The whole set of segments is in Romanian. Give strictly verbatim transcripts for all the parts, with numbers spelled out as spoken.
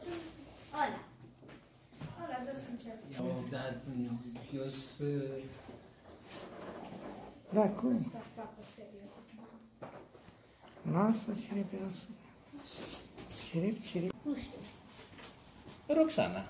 Ăla. Ăla, dă să încep. Eu, dar eu sunt... Da, cum? Să fac faptă serios. Lasă cirepeasul. Cirip, cirip. Nu știu. Roxana.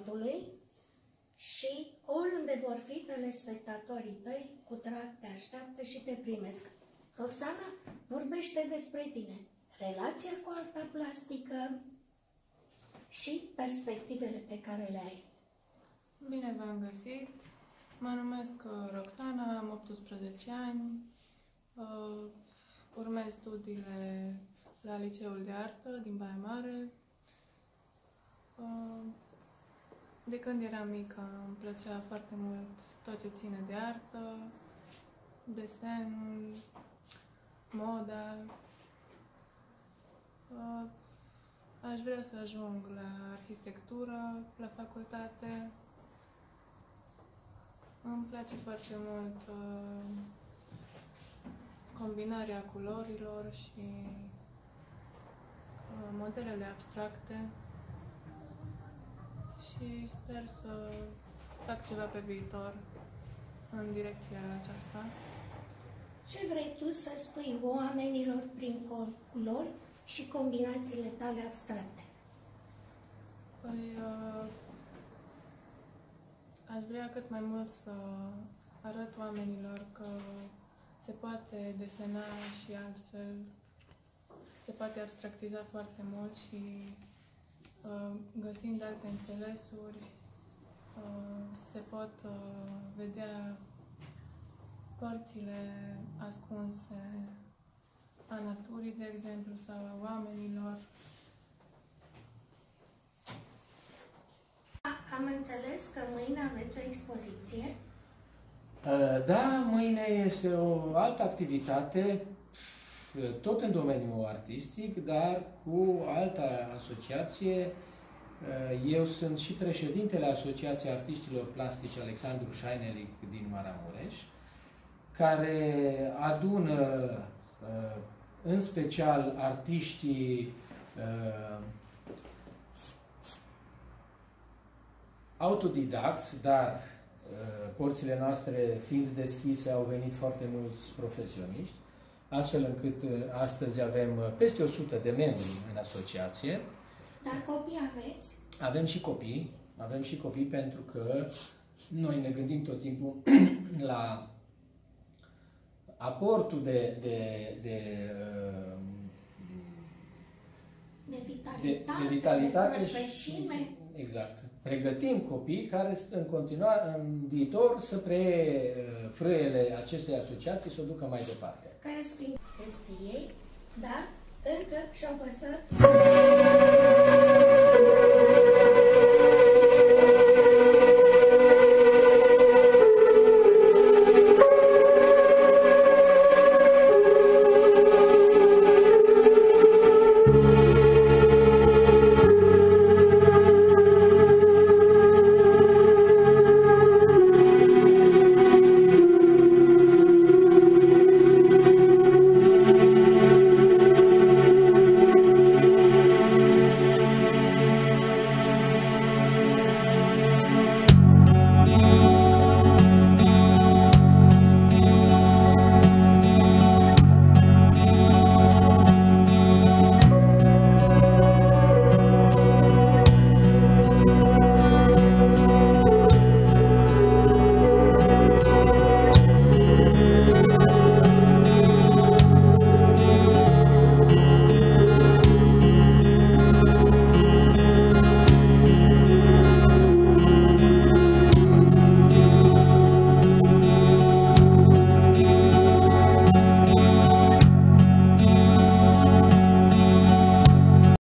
Nordului și oriunde vor fi telespectatorii tăi, cu drag te așteaptă și te primesc. Roxana, vorbește despre tine, relația cu arta plastică și perspectivele pe care le ai. Bine v-am găsit! Mă numesc Roxana, am optsprezece ani, uh, urmez studiile la Liceul de Artă din Baia Mare. Uh, de când eram mică îmi plăcea foarte mult tot ce ține de artă, desenul, moda. Uh, aș vrea să ajung la arhitectură, la facultate. Îmi place foarte mult uh, combinarea culorilor și uh, modelele abstracte și sper să fac ceva pe viitor în direcția aceasta. Ce vrei tu să spui oamenilor prin culori și combinațiile tale abstracte? Păi, uh, aș vrea cât mai mult să arăt oamenilor că se poate desena și altfel, se poate abstractiza foarte mult și uh, găsind alte înțelesuri, uh, se pot uh, vedea părțile ascunse a naturii, de exemplu, sau a oamenilor. Am înțeles că mâine aveți o expoziție. Da, mâine este o altă activitate, tot în domeniul artistic, dar cu altă asociație. Eu sunt și președintele Asociației Artiștilor Plastici Alexandru Șainelic din Maramureș, care adună în special artiștii autodidacți, dar porțile noastre fiind deschise, au venit foarte mulți profesioniști, astfel încât astăzi avem peste o sută de membri în asociație. Dar copii aveți? Avem și copii, avem și copii pentru că noi ne gândim tot timpul la aportul de, de, de, de vitalitate, de, de, vitalitate de prospețime. Și, exact. Pregătim copii care în continuare, în viitor, să preie frâiele acestei asociații, să o ducă mai departe. Care spun peste ei, dar încă și-au păstrat